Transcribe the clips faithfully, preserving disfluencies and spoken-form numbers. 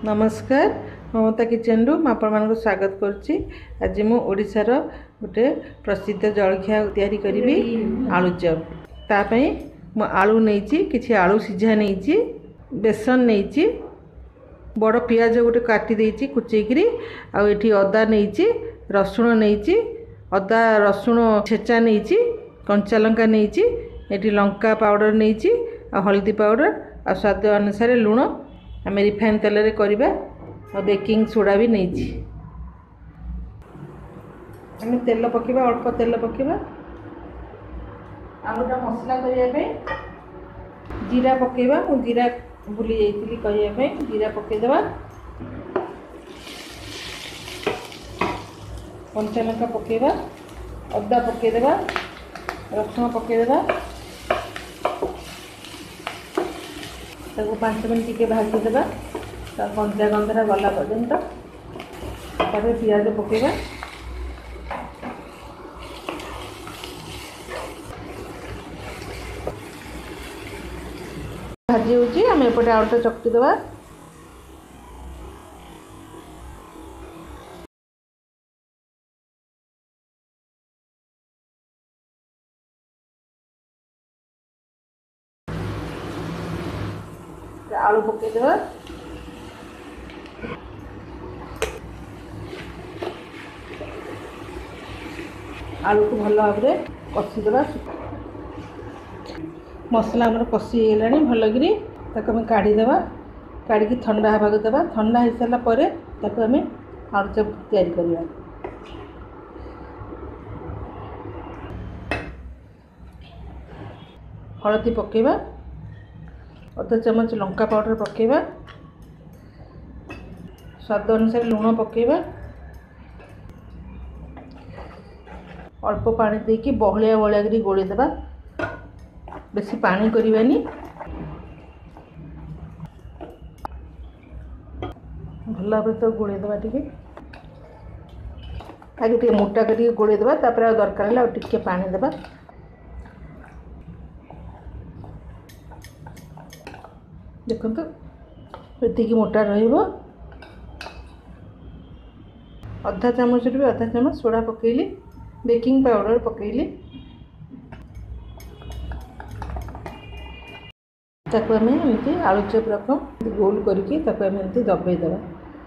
नमस्कार ममता किचन रु आपण स्वागत करुच्ची। आज मु ओडिशार गोटे प्रसिद्ध जलखिया तैयारी करी आलू चप। तापाई मु आलू नहीं किछि आलू सीझा नहीं बेसन नहीं बड़ पियाज गोटे काटी देछि कुचेकरी आ एठी अदा नहीं रसुण नहीं अदा रसुण छेचा नहीं कंचा लंका नहीं एठी लंका पाउडर नहीं आ हल्दी पाउडर आ स्वाद अनुसार लुण आम रिफाइन तेल रे करबा और बेकिंग सोडा भी नहीं आम तेल पकेबा अल्प तेल पकेबा आलूटा मसला करने जीरा पकेबा मु जीरा भूली जाइली कहया जीरा पकेदेबा कंचा लंका पकेबा अदा पकेदेबा रसुण पकेदेबा पांच मिनट टे भाजीदेबा कंचा गंधरा गला पर्यंत तापर पियाज पकेबा भाजी होची आम एपटे आउटा चकटी देबा आलू पकेदेबा आलू को भल भाव में कषिदेबा मसला आमर कषि गलानी भलकरी ताको आम काढ़ीदेबा काढ़ी ठंडा हवा देबा ठंडा हो सारा पर ताको आम आलू चप तैयारी करबा। हलदी पकेबा अधा चामच लंका पाउडर पकेबा स्वाद अनुसार लुण पकेबा अल्प पानी देकी बहलिया बहलिया करी गोली देबा बेसी पानी करबानी भल भाव तो गोली देबा टिके आगे टिके मोटा करी गोली देबा तापर आ दरकार है टिके पानी देबा देखो ये मोटा रहा अधा चामच भी अधा चामच सोडा पकेली बेकिंग पाउडर पकेली ताको आम एमती आलू चप रकम गोल करके एमती दबे देवा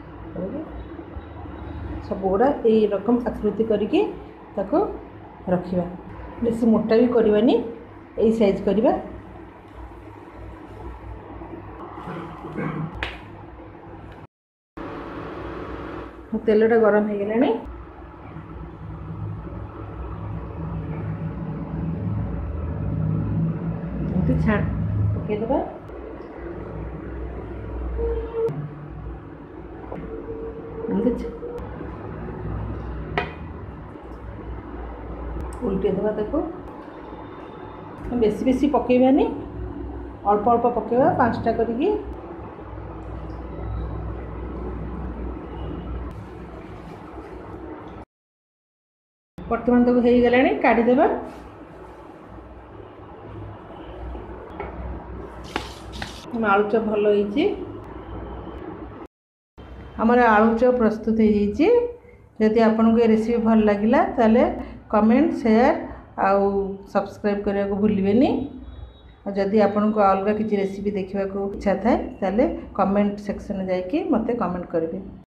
सब गुड़ा यही रकम आकृति करके ताको रखिबा बेसी मोटा भी करवानी यही साइज करवा। तेलटा गरम हो गलानी छाण पकेदेबा उल्टे देबा ताको बेसी बेसी पकेबानी अल्प अल्प पकेबा पांचटा करके बर्तमान तक हो गलानी काढ़ीदेबा आलू चप भल होइछि हमारा आलू चप प्रस्तुत हो जाइए। यदि आपन को रेसिपी भल लगिला ताले कमेंट शेयर आउ सब्सक्राइब करने को भूलिबेनी और जदि आपन को अलग किसी रेसिपी देखा इच्छा थाए ताले कमेंट सेक्शन में जाइए मते कमेंट करेंगे।